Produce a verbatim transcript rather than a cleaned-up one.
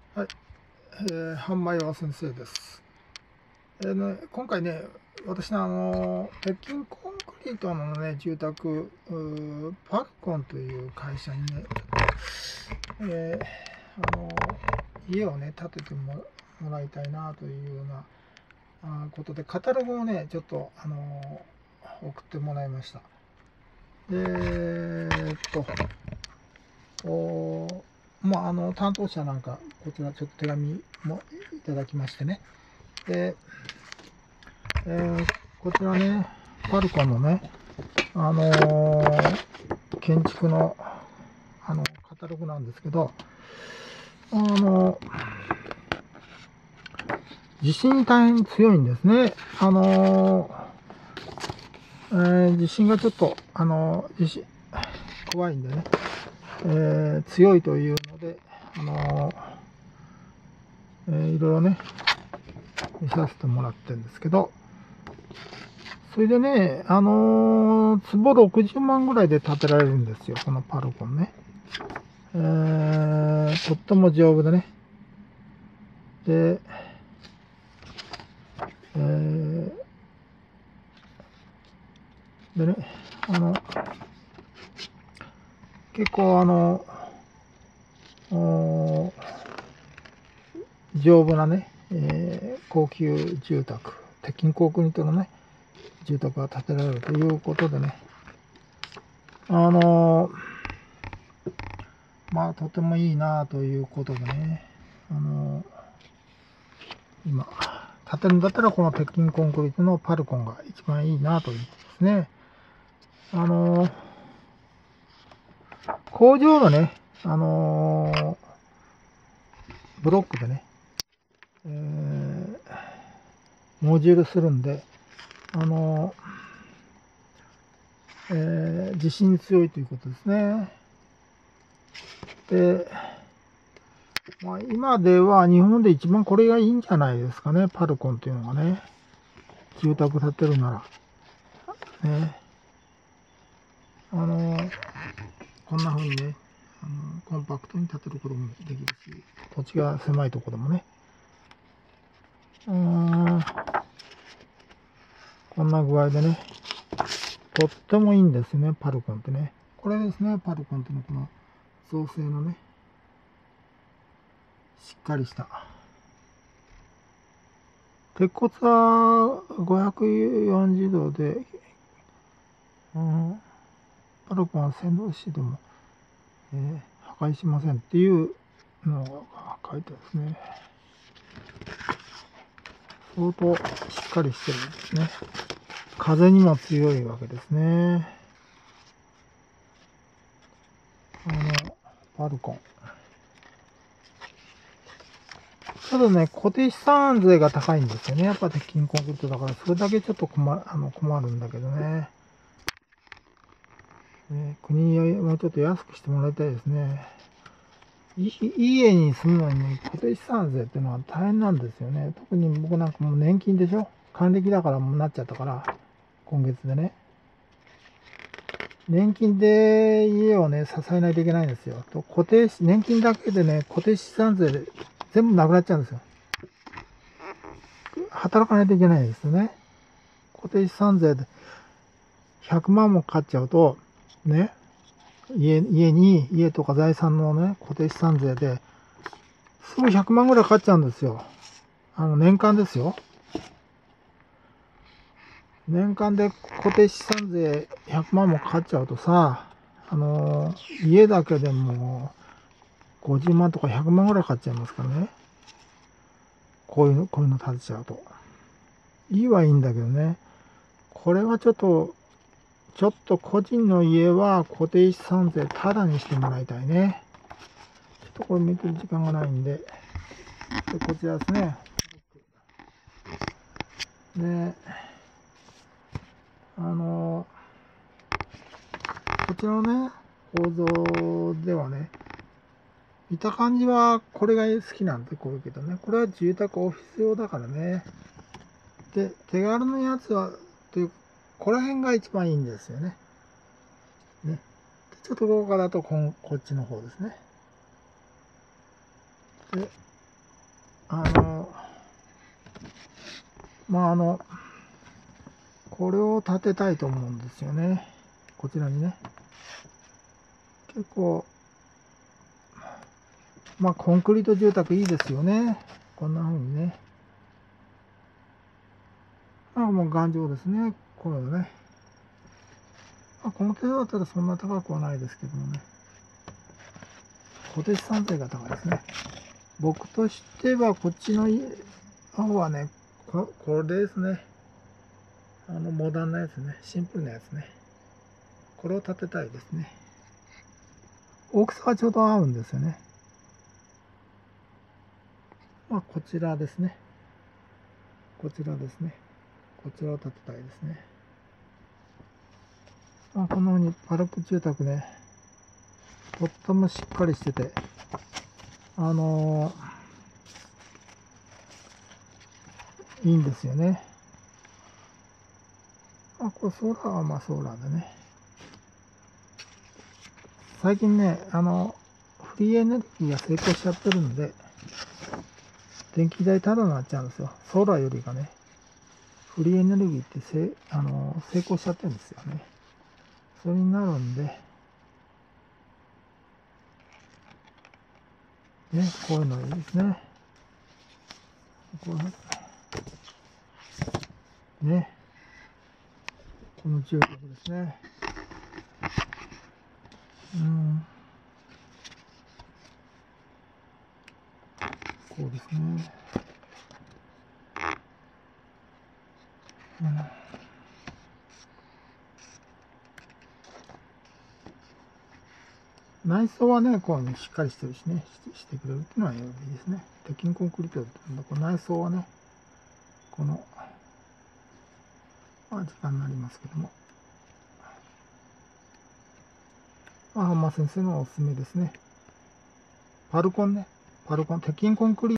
はい、えー、半米は先生です。えーね、今回ね、私のあの鉄筋コンクリートのね、住宅、パルコンという会社にね、えー、あの家をね、建ててもらいたいなというようなあことで、カタログをね、ちょっとあの送ってもらいました。で、えーっと、おまあ、あの担当者なんか、こちらちょっと手紙もいただきましてね。で、えーこちらね、パルコンのね、あのー建築の、あの、カタログなんですけど、あの地震に大変強いんですね。あのえー地震がちょっと、あの地震、怖いんでね、えー強いというので、あのえーいろいろね、見させてもらってるんですけど、それでね、あのー、坪ろくじゅうまんぐらいで建てられるんですよ、このパルコンね。えー、とっても丈夫でね。で、えー、でね、あの、結構あの、お丈夫なね、えー高級住宅、鉄筋コンクリートのね、住宅が建てられるということでね、あのまあ、とてもいいなということでね、あの今、建てるんだったらこの鉄筋コンクリートのパルコンが一番いいなということですね。あの工場のね、あのブロックでね、えーモジュールするんで、あのえー地震に強いということですね。で、まあ、今では日本で一番これがいいんじゃないですかね、パルコンというのがね。住宅建てるなら。ね。あの、こんな風にね、あのコンパクトに建てることもできるし、土地が狭いところでもね。うーん、こんな具合でね、とってもいいんですね、パルコンってね。これですね、パルコンってのはこの造成のね、しっかりした。鉄骨はごひゃくよんじゅうどで、うん、パルコンはせんどしでも、えー破壊しませんっていうのが書いてますね。相当しっかりしてるんですね。風にも強いわけですね。あの、パルコン。ただね、固定資産税が高いんですよね。やっぱ鉄筋コンクリートだから、それだけちょっと困あの困るんだけどね。ね、国にもうちょっと安くしてもらいたいですね。いい家に住むのにね、固定資産税っていうのは大変なんですよね。特に僕なんかもう年金でしょ。還暦だからもうなっちゃったから、今月でね。年金で家をね、支えないといけないんですよ。と固定し、年金だけでね、固定資産税で全部なくなっちゃうんですよ。働かないといけないんですよね。固定資産税でひゃくまんもかかっちゃうと、ね、家、家に、家とか財産のね、固定資産税で、すぐひゃくまんぐらいかかっちゃうんですよ。あの、年間ですよ。年間で固定資産税ひゃくまんもかかっちゃうとさ、あの、家だけでもごじゅうまんとかひゃくまんぐらいかかっちゃいますからね。こういうの、こういうの建てちゃうと。いいはいいんだけどね。これはちょっと、ちょっと個人の家は固定資産税タダにしてもらいたいね。ちょっとこれめくる時間がないんで、でこちらですね。で、あの、こちらのね、構造ではね、見た感じはこれが好きなんで、こういうけどね。これは住宅オフィス用だからね。で、手軽なやつは、という、この辺が一番いいんですよね。ね。ちょっと豪華だとこん、こっちの方ですね。で、 あの、まああの、これを建てたいと思うんですよね。こちらにね。結構、まあコンクリート住宅いいですよね。こんな風にね。あもう頑丈ですね。これはね。まあ、この程度だったらそんな高くはないですけどもね。固定資産税が高いですね。僕としてはこっちの家方はね、ここれですね。あのモダンなやつね。シンプルなやつね。これを建てたいですね。大きさがちょうど合うんですよね。まあこちらですね。こちらですね。こちらを建てたいですね。まあ、このようにパルク住宅ね、とってもしっかりしてて、あのー、いいんですよね。まあ、これソーラーはまあソーラーでね。最近ね、あの、フリーエネルギーが成功しちゃってるんで、電気代タダになっちゃうんですよ。ソーラーよりがね、フリーエネルギーってせあの成功しちゃってるんですよね。それになるんで、ね、こういうのいいですね。こうね、この住宅ですね。うん、こうですね。うん内装はね、こうね、しっかりしてるしね、ししてくれるっていうのはいいですね。鉄筋コンクリートってこの内装はね、この、まあ、時間になりますけども、まあ、浜先生のおすすめですね。パルコンね、パルコン、鉄筋コンクリート